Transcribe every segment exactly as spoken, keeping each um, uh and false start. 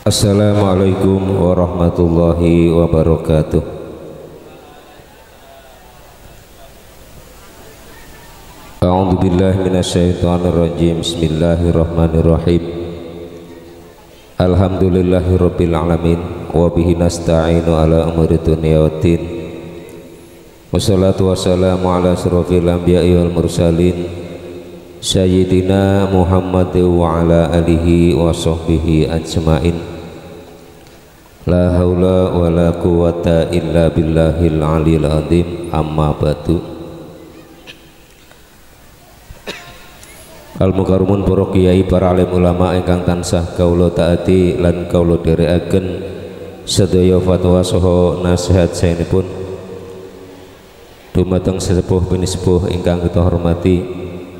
Assalamualaikum warahmatullahi wabarakatuh. A'udzu billahi minasyaitonir rajim. Bismillahirrahmanirrahim. Alhamdulillahirabbil alamin wa bihi nasta'inu ala umuri dunya waddin. Wassalatu wassalamu ala asyrofil anbiya'i wal mursalin Sayyidina Muhammad wa ala alihi wa sahbihi ajma'in. La haula wa la quwata illa billahil aliyil azim. Amma ba'du. Al mukarramun para kiai, para alim ulama ingkang tansah kawula taati lan kawula dherekaken sedaya fatwa saha nasihat saenipun dumateng sesepuh pinisepuh ingkang kita hormati,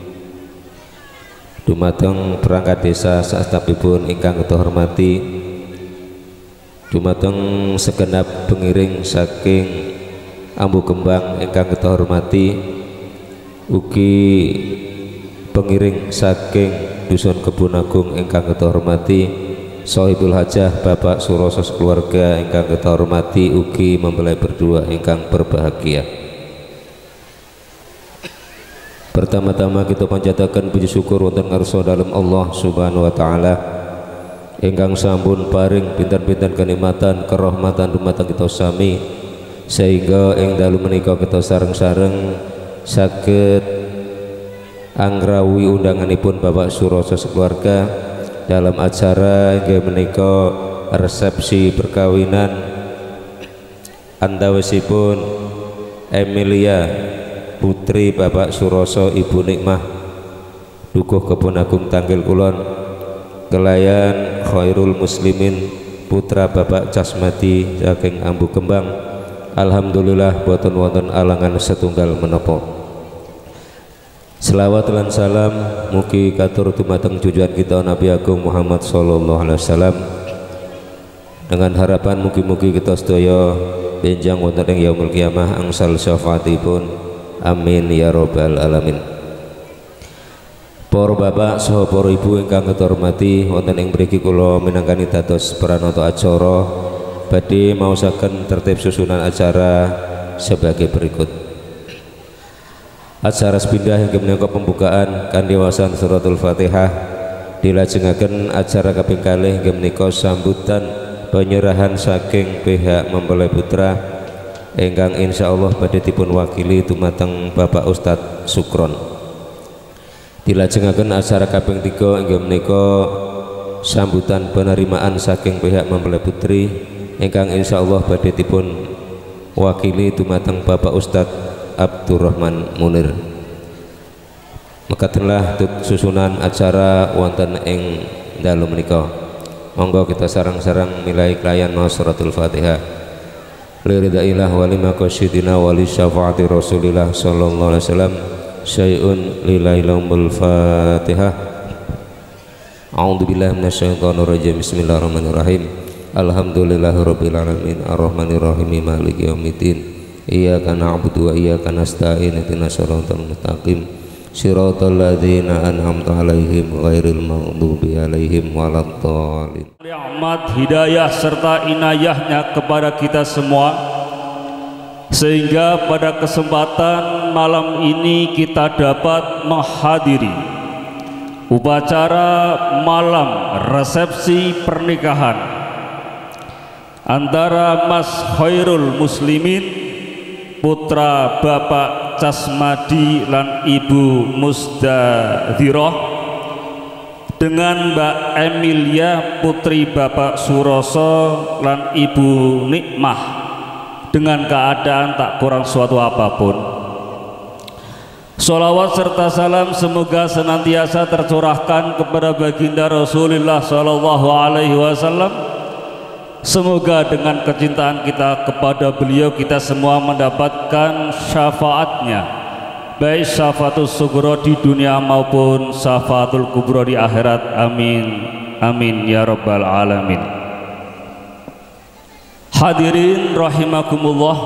dumateng perangkat desa saestapipun ingkang kita hormati, dumateng segenap pengiring saking Ambu Kembang ingkang kita hormati, ugi pengiring saking Dusun Kebun Agung ingkang kita hormati, Sohibul Hajah Bapak Suroso keluarga ingkang kita hormati, ugi mempelai berdua ingkang berbahagia. Pertama-tama kita panjataken puji syukur wonten ngarsa dalem Allah Subhanahu wa taala ingkang sampun paring pinten-pinten kenikmatan kerahmatan dumateng kita sami, sehingga ing dalu menika kita sareng-sareng saged anggrawi undanganipun Bapak Suroso sekeluarga dalam acara inggih menika resepsi perkawinan antawisipun Emilia putri Bapak Suroso Ibu Nikmah Dukuh Kebun Agung Tanggil Kulon kelayan Khairul Muslimin putra Bapak Casmadi saking Ambu Kembang. Alhamdulillah boten wonten alangan setunggal menapa. Selawat lan salam mugi katur dumateng junjungan kita Nabi Agung Muhammad sallallahu alaihi wasallam, dengan harapan mugi-mugi kita sedaya benjang wonten ing yaumul kiamah angsal syafaatipun. Amin ya robbal alamin. Para bapak saha para ibu ingkang kita hormati, wonten ing mriki kula minangkani dados pranata acara badhe maosaken tertib susunan acara sebagai berikut. Acara sepindah inggih menika pembukaan kanthi wacan suratul Fatihah, dilajengaken acara kaping kalih inggih menika sambutan penyerahan saking pihak mempelai putra ingkang insyaallah badhe dipun wakili dumateng Bapak Ustadz Sukron. Dilajengaken acara kaping tiga inggih menika sambutan penerimaan saking pihak mempelai putri ingkang insyaallah badhe dipun wakili dumateng Bapak Ustadz Abdurrahman Munir. Mekatenlah susunan acara wonten ing dalu menika. Monggo kita sareng-sareng milai kelayan suratul Fatihah. Liridailah wali maqasidina wali syafaati Rasulillah sallallahu alaihi wasallam. Syai'un lilailumul Fatihah. A'udzu billahi minasyaitonir rajim. Bismillahirrahmanirrahim. Alhamdulillahirabbil alamin arrahmanir rahim maliki yaumiddin. Iyyaka na'budu wa iyyaka nasta'in ihdinas siratal mustaqim siratal ladzina an'amta 'alaihim ghairil maghdubi 'alaihim waladdallin. Rahmat, hidayah serta inayahnya kepada kita semua, sehingga pada kesempatan malam ini kita dapat menghadiri upacara malam resepsi pernikahan antara Mas Khairul Muslimin putra Bapak Casmadi lan Ibu Musdadhiroh dengan Mbak Emilia putri Bapak Suroso lan Ibu Nikmah dengan keadaan tak kurang suatu apapun. Sholawat serta salam semoga senantiasa tercurahkan kepada baginda Rasulullah Shallallahu Alaihi Wasallam. Semoga dengan kecintaan kita kepada beliau kita semua mendapatkan syafaatnya, baik syafaatul sugro di dunia maupun syafaatul kubro di akhirat. Amin amin ya rabbal alamin. Hadirin rahimakumullah,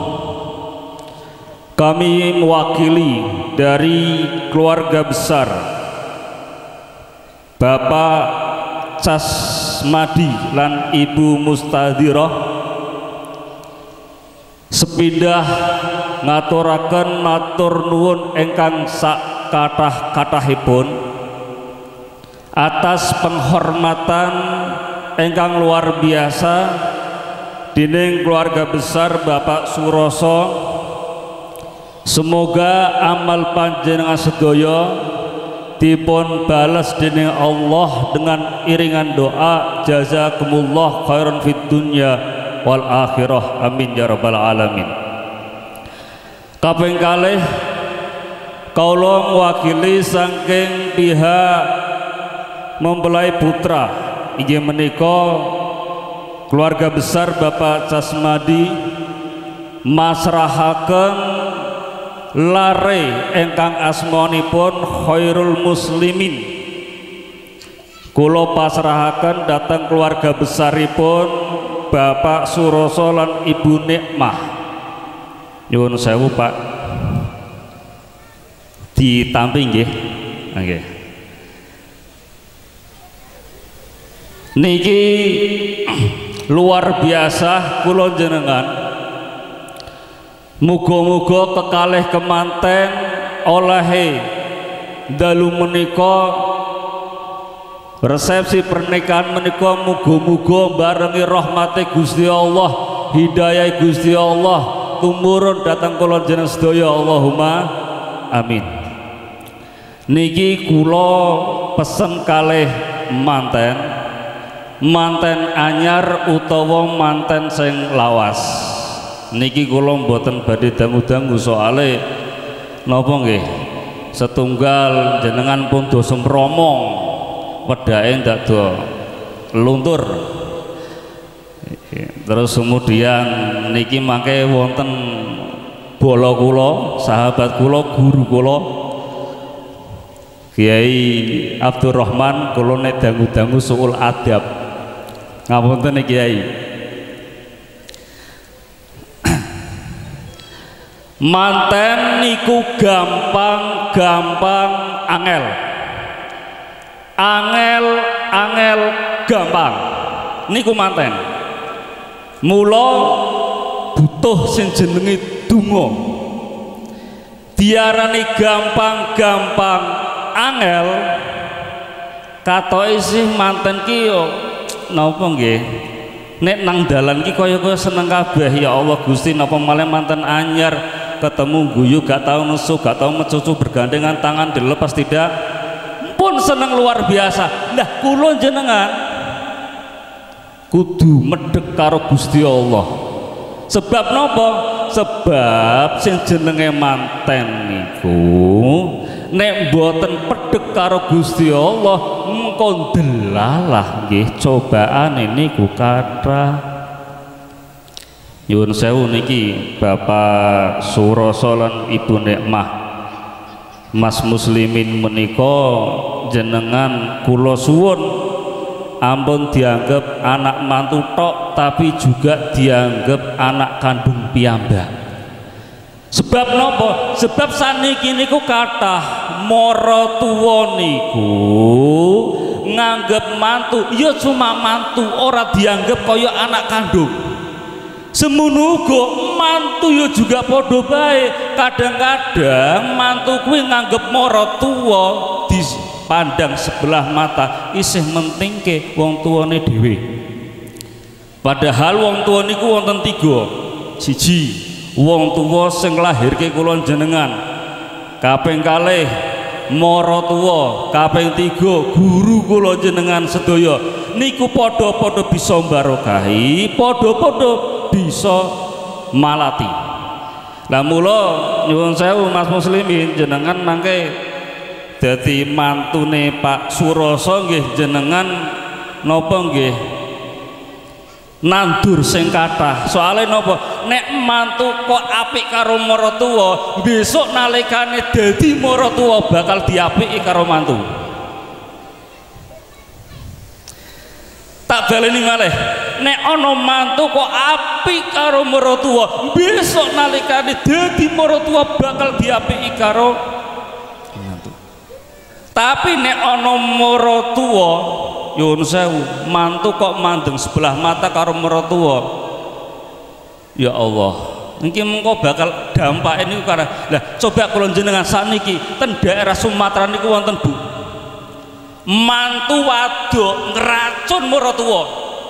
kami mewakili dari keluarga besar Bapak Cas Casmadi lan Ibu Mustadhirah sepindah ngaturaken matur nuwun ingkang sak kathah-kathahipun atas penghormatan ingkang luar biasa dening keluarga besar Bapak Suroso. Semoga amal panjenengan sedaya dipun bales dening Allah dengan iringan doa jazakumullah khairan fid dunya wal akhirah, amin ya rabbal alamin. Kaping kalih kaula mewakili saking pihak mempelai putra inggih menika keluarga besar Bapak Casmadi masrahaken lare ingkang asmanipun Khairul Muslimin. Kula pasrahaken dhateng keluarga besaripun Bapak Suroso lan Ibu Nikmah. Nyuwun sewu Pak, ditampi nggih. Nggih. Niki luar biasa kula jenengan. Muga-muga kekalih kemanten olehe dalu menika resepsi pernikahan menika muga-muga barengi rahmate Gusti Allah, hidayah Gusti Allah tumurun datang kula jenengan sedaya, Allahumma amin. Niki kula pesen kalih manten, manten anyar utawa manten sing lawas. Niki kula mboten badhe dangu-dangu soale napa nggih setunggal jenengan pun dosa mromong wedake ndak do luntur. Terus kemudian niki mangke wonten bala kula, sahabat kula, guru kula Kiai Abdurrahman, kula nek dangu-dangu suul adab. Ngapunten Kiai. Manten niku gampang-gampang angel. Angel-angel gampang. Niku manten. Mula butuh sing jenenge donga. Diarani gampang-gampang angel. Katoke sih manten ki yo napa nggih? Nek nang dalan ki kaya-kaya seneng kabeh, ya Allah Gusti, napa malih manten anyar ketemu guyu gak tahu nusuk, gak tahu mecucu, bergandengan tangan dilepas tidak pun seneng luar biasa. Nah kula jenengan kudu medhek karo Gusti Allah. Sebab napa? Sebab sing jenenge manten niku nek mboten pedhek karo Gusti Allah engko delalah nggih cobaane niku kathah. Nyuwun sewu niki Bapak Suroso lan Ibu Nikmah, Mas Muslimin menika jenengan kula suwun ampun dianggap anak mantu tok tapi juga dianggap anak kandung piyambak. Sebab napa? Sebab saniki niku kathah mara tuwa niku nganggep mantu ya cuma mantu, ora dianggap kaya anak kandung. Semono uga mantu ya juga padha bae. Kadang-kadang mantu kuwi nganggep mara tuwa dipandang sebelah mata isih mentingke wong tuane dhewe. Padahal wong tuwa niku wonten tiga. Siji, wong tuwa sing nglahirke kula jenengan. Kaping kalih mara tuwa, kaping tiga guru kula jenengan sedaya. Niku padha-padha bisa mbarokahi, padha-padha bisa malati. Lah mula nyuwun sewu Mas Muslimin, jenengan mangke dadi mantune Pak Suroso nggih jenengan napa nggih nandur sing kathah. Soale napa? Nek mantu kok apik karo maratuwa, besok nalikane dadi maratuwa bakal diapiki karo mantu. Tak baleni malih, nek ana mantu kok apik karo maratuwa, besok nalikane dadi maratuwa bakal diapiki karo mantu. Tapi nek ana maratuwa Yun sewu, mantu kok mandeng sebelah mata karo mertua. Ya Allah, niki mengko bakal dampak ini karena lah coba kula jenengan sakniki ten daerah Sumatera niku wonten Bu. Mantu wadok ngeracun mertua.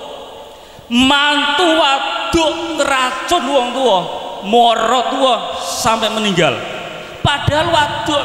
Mantu wadok ngeracun wong tua, mertua sampai meninggal. Padahal wadok.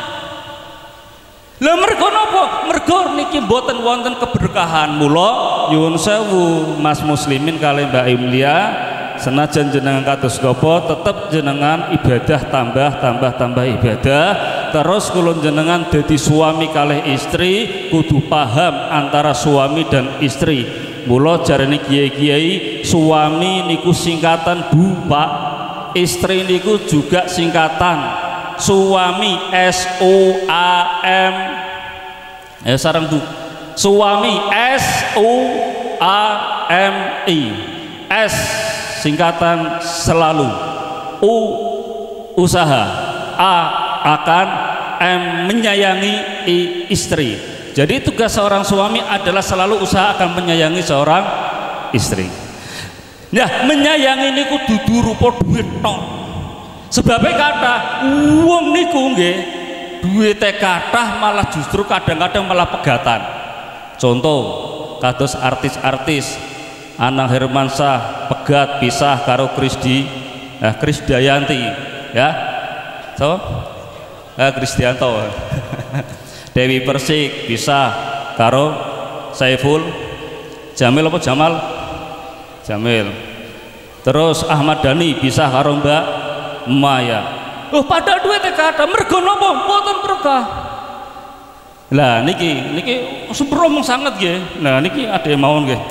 Lah mergo napa? Mergo niki mboten wonten keberkahan. Mula nyuwun sewu Mas Muslimin kali Mbak Imlia, senajan jenengan kados napa tetep jenengan ibadah tambah tambah tambah ibadah. Terus kula jenengan dadi suami kalih istri kudu paham antara suami dan istri. Mula jarane kiai-kiai suami niku singkatan Bu Pak, istri niku juga singkatan suami S U A M ya sarang Bu suami S U A M I S singkatan selalu, U usaha, A akan, M menyayangi istri. Jadi tugas seorang suami adalah selalu usaha akan menyayangi seorang istri. Nah menyayangi niku dudu rupa duit tok. Sebabnya kata uang niku nggih duwite kathah malah justru kadang-kadang malah pegatan. Contoh kados artis-artis Anang Hermansyah pegat pisah karo Krisdi eh, Krisdayanti ya so eh, Krisdianto Dewi Persik pisah karo Saiful Jamil apa Jamal Jamil. Terus Ahmad Dhani pisah karo Mbak Maya. Oh padahal duwite kathah mergo napa mboten berkah. Lah niki niki sumberomong sangat nggih. Nah niki ada yang mawon nggih.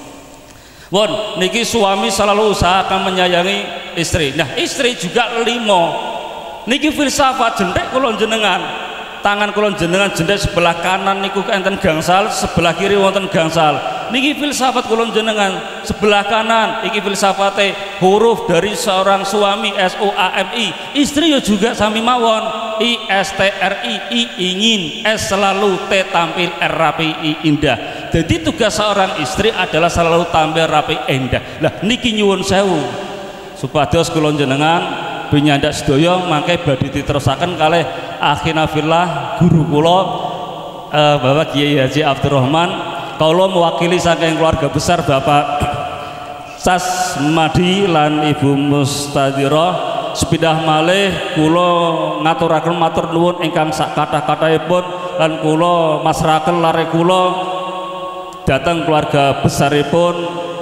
Won niki suami selalu usahakan menyayangi istri. Nah istri juga limo. Niki filsafat jendek kula jenengan. Tangan kula jenengan jendek sebelah kanan niku enten gangsal, sebelah kiri wonten gangsal. Niki filsafat kula jenengan sebelah kanan iki filsafate huruf dari seorang suami S O A M I, istri ya juga sami mawon I S T R I, I ingin, S selalu, T tampil, R rapi, I indah. Jadi tugas seorang istri adalah selalu tampil rapi indah. Lah niki nyuwun sewu supados kula jenengan penyandak sedaya mangke badhe diterusaken kalih akhina fillah guru kula uh, Bapak Kiai Haji Abdurrahman. Kalau mewakili saking keluarga besar Bapak Sasmadi lan Ibu Mustadira sepidah malih kula ngaturaken matur nuwun ingkang sak kathah-kathahipun lan kula masrahaken lare kula dhateng keluarga besaripun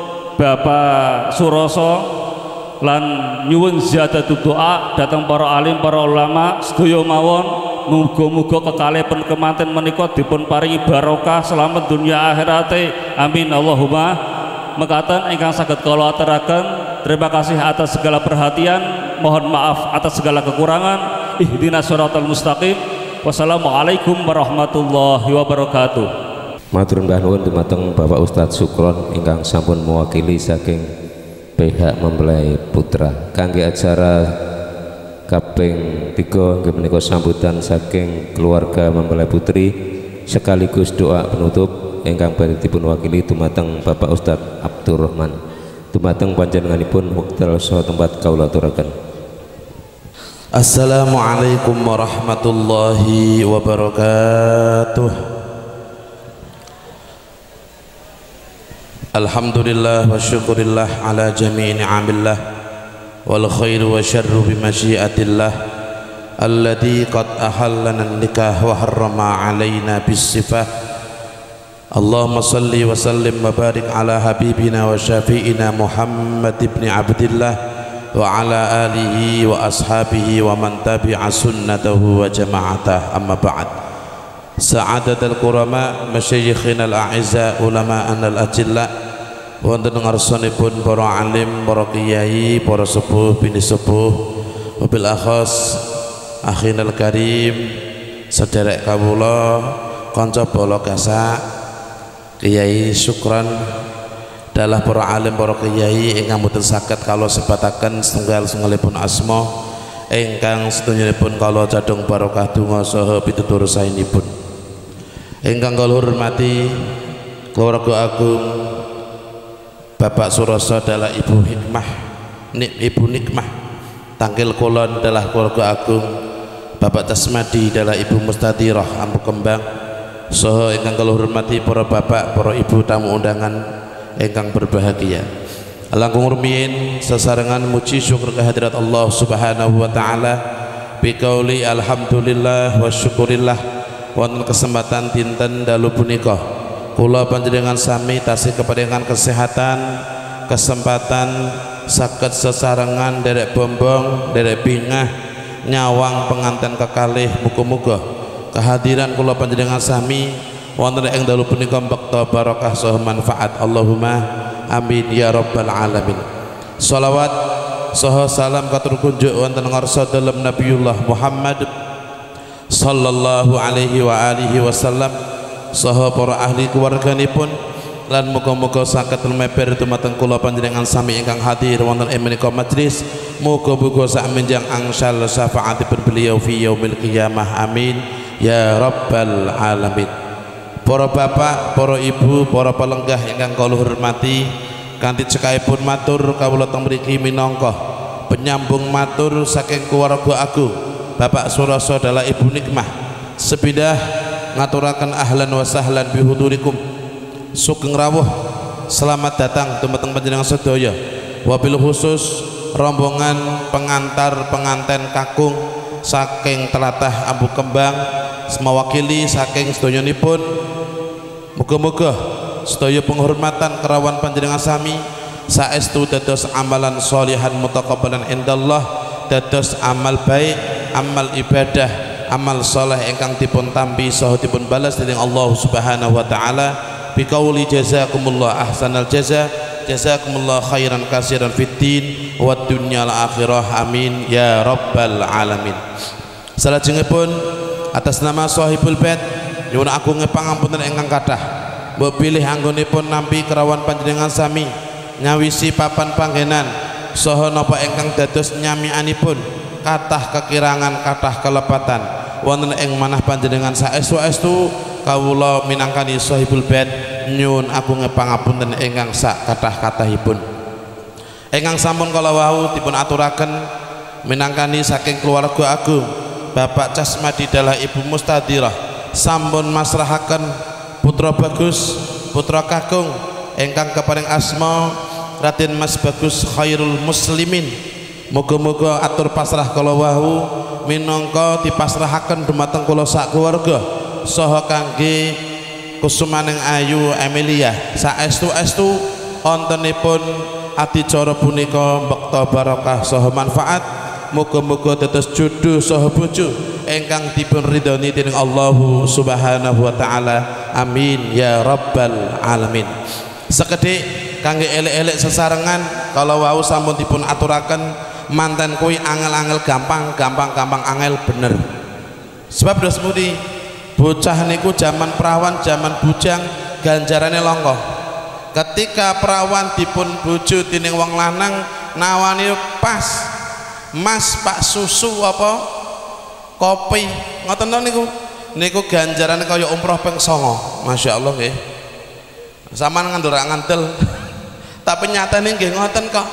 Bapak Suroso lan nyuwun ziyadatul doa dhateng para alim para ulama sedaya mawon. Muga-muga kekalihipun kemanten menika dipun paringi barokah selamat dunia akhirate amin Allahumma. Mekaten ingkang saged kula aturaken terima kasih atas segala perhatian, mohon maaf atas segala kekurangan. Ihdinas shiratal mustaqim. Wassalamualaikum warahmatullahi wabarakatuh. Matur nuwun dumateng Bapak Ustadz Sukron ingkang sampun mewakili saking pihak mempelai putra kangge acara kaping tiga nggih menika sambutan saking keluarga mempelai putri sekaligus doa penutup ingkang badhe dipun wakili dumateng Bapak Ustadz Abdurrahman. Dumateng panjenenganipun wekdal saha tempat kawula aturaken. Assalamualaikum warahmatullahi wabarakatuh. Alhamdulillah wa syukurillah ala jami'i ni'amillah wal khairu wa syarru bi masyiatillah alladhi qad ahallana nikah wa harrama alaina bis sifah. Allahumma salli wa sallim wa barik ala habibina wa syafi'ina Muhammad ibn Abdillah wa ala alihi wa ashabihi wa man tabi'a sunnatahu wa jama'atah amma ba'd. Sa'adatul qurama masyayikhina al-a'izza ulama'ana al-ajilla wonten ngarsanipun para alim, para kiai, para sepuh, bini sepuh, wabil akhos akhinal karim, sederek kawula, kanca bala gasak, Kiai Syukron, dalah para alim, para kiai ingkang boten saged kala sebataken setunggal-setunggalipun asma ingkang sedonyanipun kala cadung barokah donga saha pitutur saenipun. Ingkang kula hormati keluarga agung Bapak Suroso adalah Ibu Hikmah, Ibu Nikmah. Tangkil Kulon adalah keluarga agung Bapak Tasmadi adalah Ibu Mustadirah Ampu Kembang. Soho ingkang kula hormati para bapak, para ibu tamu undangan ingkang berbahagia. Langkung rumiyin sesarengan muji syukur kehadirat Allah Subhanahu wa taala biqauli alhamdulillah wa syukurillah. Wonten kesempatan dinten dalu punika kula panjenengan sami tasih keparingan kesehatan, kesempatan saged sesarengan derek bombong, derek bingah nyawang penganten kekalih. Muga-muga kehadiran kula panjenengan sami wonten ing dalu punika bekta barokah saha manfaat. Allahumma amin ya rabbal alamin. Shalawat saha salam katur kunjuk wonten ngarsa dalem Nabiullah Muhammad sallallahu alaihi wa alihi wasallam saha para ahli keluarganipun lan muga-muga saged lumeber dumateng kula panjenengan sami ingkang hadir wonten ing menika majelis. Muga-muga sak menjang angsal syafaatipun beliau fi yaumil qiyamah. Amin ya rabbal alamin. Para bapak, para ibu, para pelenggah ingkang kula hormati, kanthi cekapipun matur kawula teng mriki minangka penyambung matur saking keluarga agung Bapak Suroso adalah Ibu Nikmah. Sepidah ngaturaken ahlan wa sahlan bihudurikum. Sugeng rawuh selamat datang dumateng panjenengan sedaya. Wabil khusus rombongan pengantar penganten kakung saking tlatah Ampu Kembang mewakili saking sedayanipun. Muga-muga sedaya penghormatan kerawan panjenengan sami saestu dados amalan sholihan mutaqabbalan indallah, dados amal baik, amal ibadah, amal soleh ingkang dipun tampi saha dipun balas dening Allah Subhanahu wa taala biqauli jazakumullah ahsanal jaza, jazakumullah khairan katsiran fid din wad dunyal akhirah. Amin ya rabbal alamin. Salajengipun atas nama sahibul bait nyuwun agung pangampunten ingkang kathah mbok pilih anggonipun nampi kerawan panjenengan sami nyawisi papan panggenan saha napa ingkang dados nyamianipun kathah kekirangan, kathah kelepatan wonten ing manah panjenengan saestu-estu kawula minangkani sahibul bait nyuwun agung pangapunten ingkang sak kathah-kathahipun ingkang sampun kala wau dipun aturaken minangkani saking keluarga agung Bapak Tasmadi dalah Ibu Mustadirah sampun masrahaken putra bagus, putra kakung ingkang keparing asma Raden Mas Bagus Khairul Muslimin. Moga-moga atur pasrah kala wau minangka dipasrahaken dumateng kula sak keluarga saha kangge kusumaning ayu Emilia saestu-estu wontenipun adicara punika bekta barokah saha manfaat. Moga-moga dados jodoh saha bojo ingkang dipun ridhoni dening Allah Subhanahu wa taala. Amin ya rabbal alamin. Sekedhik kangge elek-elek sesarengan kalau wau sampun dipun aturaken manten kuwi angel-angel gampang, gampang-gampang angel bener. Sebab dos mudi bocah niku zaman perawan, zaman bujang ganjarane langka. Ketika perawan dipun bojo dening wong lanang nawani pas, Mas Pak susu apa kopi ngoten to niku niku ganjarane kaya umroh ping songo. Masya Allah nggih. Sampeyan ngandura ngandel tapi nyatane nggih ngoten kok.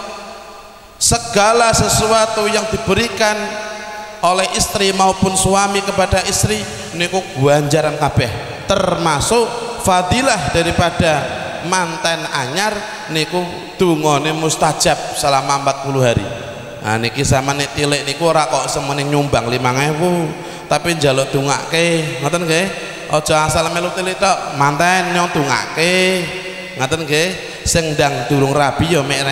Segala sesuatu yang diberikan oleh istri maupun suami kepada istri niku ganjaran kabeh, termasuk fadilah daripada manten anyar niku dungane mustajab selama empat puluh hari. Nah niki sama nek tilik niku ora kok semene nyumbang lima ewu tapi njaluk dongake ngoten nggih. Aja asal melu tilik tok, manten nyong dongake ngoten nggih. Sing ndang durung rabi ya mek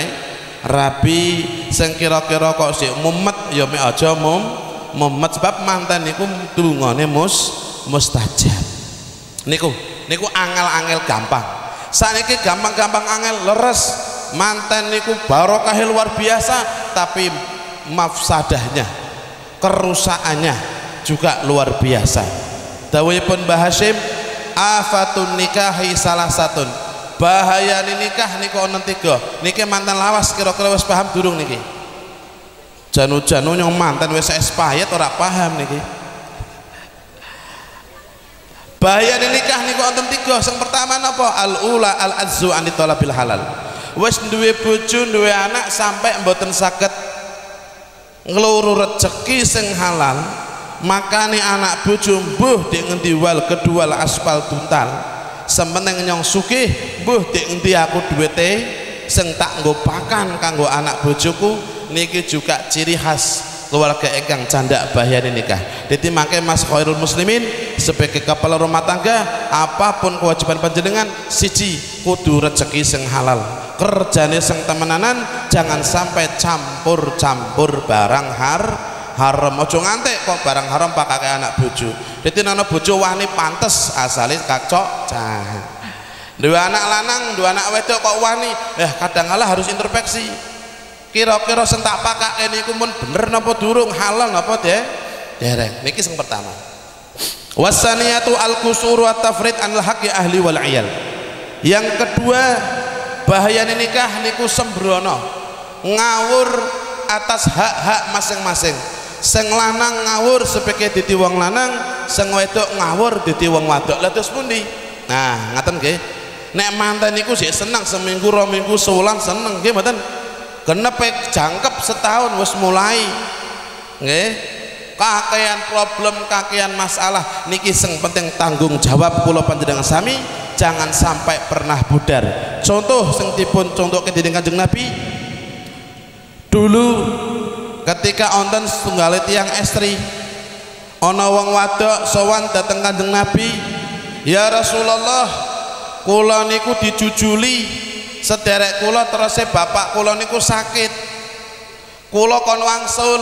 rabi, sing kira-kira kok sik mumet ya mek aja mum mumet sebab manten niku dungane mus mustajab. Niku niku angel-angel gampang. Saniki gampang-gampang angel leres. Manten niku barokah luar biasa tapi mafsadahnya, kerusakannya juga luar biasa. Dawuhipun Mbah Hasyim afatun nikahi salah satun, bahaya nikah niku ana tiga. Niki manten lawas kira-kira wis paham durung niki? Janu-janu nyong manten wis expired ora paham niki. bahaya nikah niku wonten tiga. Sing pertama napa? Al ula al azzu an talabil halal. Wis duwe bojo duwe anak sampai mboten saged ngluru rezeki sing halal, makane anak bojo mbuh dik ngendi wal kedua aspal tuntal semeneng nyong sugih mbuh dik ngendi aku duwite sing tak nggo pakan kanggo anak bojoku. Niki juga ciri khas keluarga ingkang candak bahaya nikah. Jadi makanya Mas Khairul Muslimin sebagai kepala rumah tangga, apapun kewajiban panjenengan siji kudu rezeki sing halal, kerjane sing temenanan, jangan sampai campur-campur barang har haram. Ojo ngantek kok barang haram pakai anak bojo. Jadi nana bojo wani pantes asale kacok cah. Dua anak lanang, dua anak wedok kok wani, eh kadang-kala harus introspeksi. Kira-kira sing tak pakake niku mun bener napa durung, halal napa de dereng. Niki sing pertama. Wasaniyatu al-qusuru wa tafrid anil haqqi ahli wal iyal. Yang kedua, bahaya nikah niku sembrono, ngawur atas hak-hak masing-masing. Sing lanang ngawur sebagai dadi wong lanang, sing wedok ngawur dadi wong wadok. Lha terus pundi? Nah, ngaten nggih. Nek manten niku sik seneng seminggu, rong minggu, sewulan seneng nggih mboten? Genep jangkep setahun wis mulai nggih kakean problem kakean masalah niki sing penting tanggung jawab kula panjenengan sami jangan sampai pernah pudar. Contoh sing dipun contohke dening Kanjeng Nabi dulu ketika wonten setunggal tiyang estri ana wong wadok sowan dhateng Kanjeng Nabi, ya Rasulullah kula niku dijujuli sederek kula terus bapak kula niku sakit, kula kon wangsul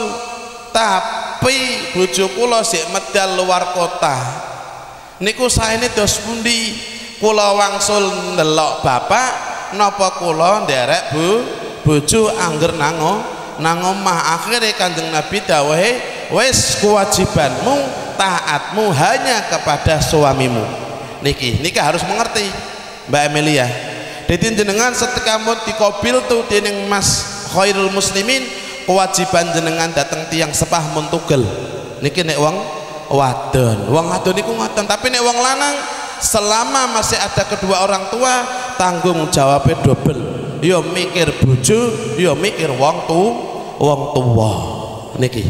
tapi bojo kula sik medal luar kota niku saene dos pundi? Kula wangsul ndelok bapak napa kula nderek bu bojo angger nango nang omah. Akhire Kanjeng Nabi dawuhe wis kewajibanmu taatmu hanya kepada suamimu. Niki niki harus mengerti Mbak Amelia. Jadi jenengan setelah mun dikobil tuh dening Mas Khairul Muslimin kewajiban jenengan datang tiang sepah mun tugel. Niki nek wong wadon, wong wadon niku ngoten. Tapi nek wong lanang selama masih ada kedua orang tua tanggung jawabnya double. Yo mikir bojo, yo mikir wong tu, wong tua. Niki.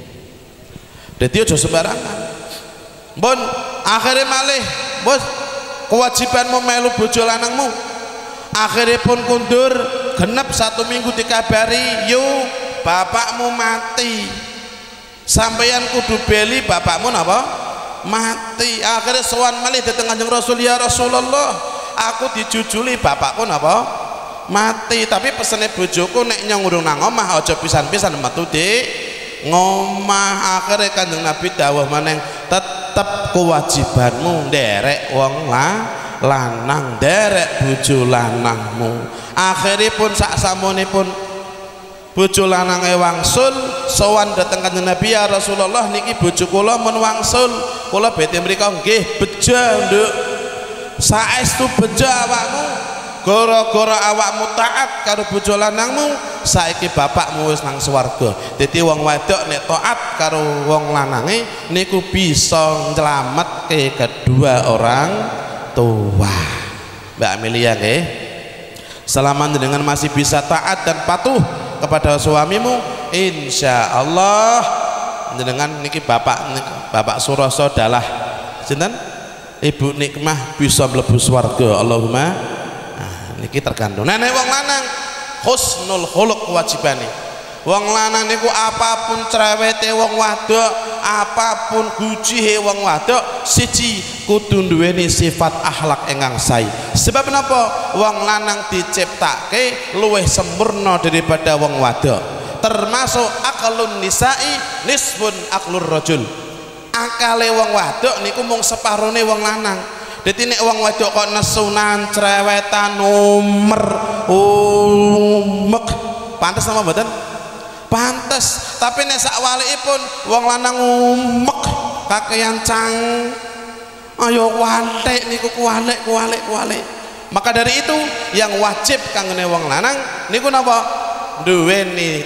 Dadi aja sembarangan. Mbon akhirnya malih, bos kewajibanmu melu bojo lanangmu. Akhirnya pun kundur genep satu minggu dikabari, yuk bapakmu mati, sampeyan kudu beli bapakmu napa mati. Akhirnya sowan malih dateng Kanjeng Rasul, ya Rasulullah aku dijujuli bapakku napa mati, tapi pesene bojoku nek nyong urung nang omah aja pisan-pisan metu dik ngomah. Akhirnya Kanjeng Nabi dawuh maneng tetep kewajibanmu nderek wong lah lanang, derek bojo lanangmu. Akhiripun sak samunipun bojo lanange wangsul sowan dhateng Kanjeng Nabi, ya Rasulullah niki bojo kula mun wangsul kula bete mriko nggih beja nduk saestu beja awakmu gara-gara awakmu taat karo bojo lanangmu saiki bapakmu wis nang swarga. Dadi wong wedok nek taat karo wong lanange niku bisa nyelametke kedua orang tua. Mbak Amelia nggih, selama dengan masih bisa taat dan patuh kepada suamimu, insya Allah dengan niki bapak bapak Suroso dalah sinten Ibu Nikmah bisa mlebu swarga Allahumma. Nah, niki tergantung. Nah, nek wong lanang husnul khuluq kewajibane. Wong lanang niku apapun cerewete wong wadok, apapun gujihe wong wadok, siji kudu duweni sifat akhlak ingkang sae. Sebab napa? Wong lanang diciptake luwih sempurna daripada wong wadok. Termasuk akalun nisai nisbun aklur rajul. Akale wong wadok niku mung separone wong lanang. Dadi nek wong wadok kok nesunan, cerewetan, nomer, umek, pantes napa mboten? Pantes. Tapi nek sak walikipun wong lanang umek kakean cang, ayo wantek niku kuwalik kuwalik kuwalik. Maka dari itu yang wajib kanggone wong lanang niku napa? Duweni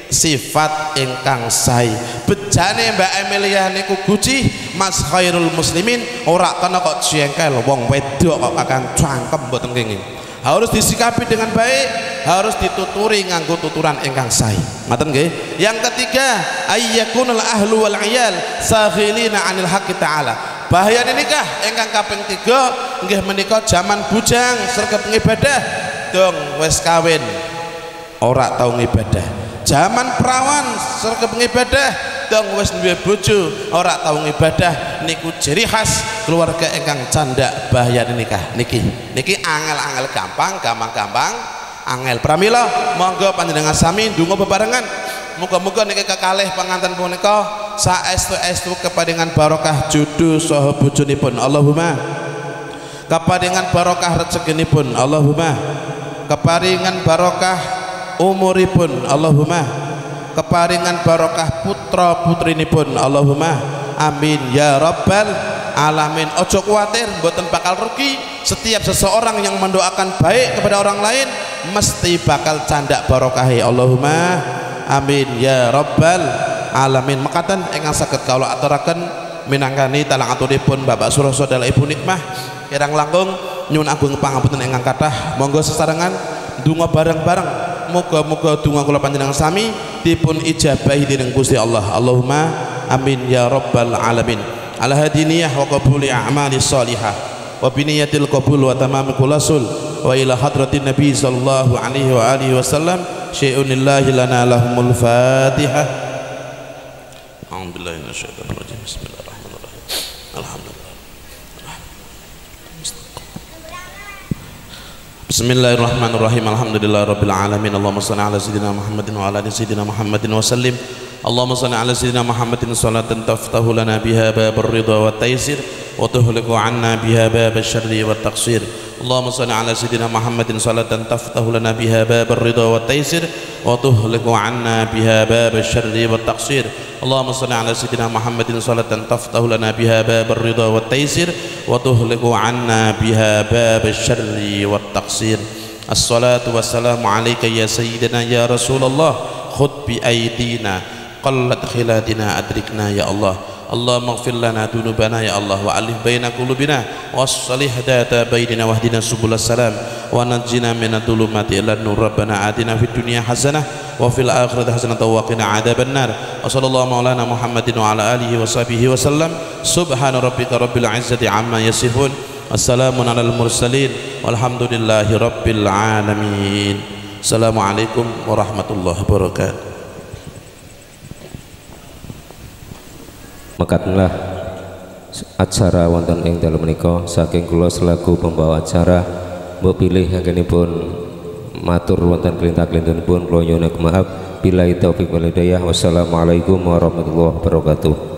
sifat ingkang sae. Bejane Mbak Emilia niku Guci, Mas Khairul Muslimin ora kena kok jengkel wong wedok kok akan cangkem mboten kenging. Harus disikapi dengan baik, harus dituturi nganggo tuturan ingkang sae. Ngoten nggih. Yang ketiga, ayyakunul ahlu wal iyal saghilina 'anil haqqi ta'ala. Bahayane nikah ingkang kaping tiga nggih menika jaman bujang sregep ngibadah dong wis kawin ora tau ngibadah. Jaman perawan sregep ngibadah dong wis duwe bojo ora tau ngibadah. Niku ciri khas keluarga ingkang candak bahayane nikah niki. Niki angel-angel gampang, gampang-gampang angel. Pramila monggo panjenengan sami ndonga bebarengan. Muga-muga niki kekalih panganten punika saestu-estu keparingan barokah jodoh saha bojonipun. Allahumma keparingan barokah rezekinipun. Allahumma keparingan barokah umuripun. Allahumma keparingan barokah putra putrinipun. Allahumma amin ya rabbal alamin. Ojo kuatir mboten bakal rugi. Setiap seseorang yang mendoakan baik kepada orang lain mesti bakal candak barokahi. Allahumma amin ya rabbal alamin. Mekaten ingkang saged kawula aturaken minangkani talang aturipun Bapak Suroso dalah Ibu Nikmah kirang langkung nyuwun agung pangapunten ingkang kathah. Monggo sesarengan donga bareng-bareng. Muga-muga donga kula panjenengan sami dipun ijabahi dening Gusti Allah. Allahumma amin ya rabbal alamin. Ala hadiniyah wa qabuli a'mali shalihah wa biniyatil qabul wa tamamul qulasul wa ila hadratin nabi sallallahu alaihi wa alihi wasallam syai'un lillahi lana lahumul fatihah. A'udzubillahi minasyaitonir rajim. Bismillahirrahmanirrahim. Alhamdulillah. Bismillahirrahmanirrahim. Alhamdulillahirabbil alamin. Allahumma shalli ala sayyidina Muhammadin wa ala ali sayyidina Muhammadin wa sallim. Allahumma shalli ala sayyidina Muhammadin salatan taftahu lana biha babar ridha wa taysir wa tuhliku 'anna biha babasy syarri wat taqsir. Allahumma shalli ala sayyidina Muhammadin salatan taftahu lana biha babar ridha wa taysir wa tuhliku 'anna biha babasy syarri wat taqsir. Allahumma shalli ala sayyidina Muhammadin salatan taftahu lana biha babar ridha wa taysir wa tuhliku 'anna biha babasy syarri wat taqsir. Assalatu wassalamu alayka ya sayyidina ya Rasulullah khudh bi aidina qallat khiladina adrikna ya Allah. Allahumma ighfir lana dunubana ya Allah wa alif baina qulubina wassalih data bainina wahdina subulas salam wa najjina minadh dhulumati ila nur. Rabbana atina fid dunya hasanah wa fil akhirati hasanah wa qina adzaban nar. Wa sallallahu maulana Muhammadin wa ala alihi wa sahbihi wa sallam. Subhana rabbika rabbil izzati amma yasifun. Assalamun alal mursalin walhamdulillahi rabbil alamin. Assalamualaikum warahmatullahi wabarakatuh. Mekatenlah acara wonten ing dalem menika saking kula selaku pembawa acara mbok pilih anggenipun matur wonten kelintak-kelintunipun kula nyuwun maaf. Billahi taufik wal hidayah. Wassalamualaikum warahmatullahi wabarakatuh.